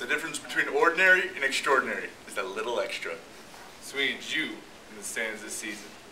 the difference between ordinary and extraordinary is that little extra. So we need you in the stands this season.